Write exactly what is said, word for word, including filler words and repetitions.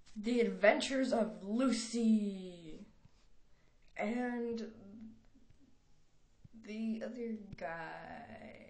The Adventures of Lucy and the other guy.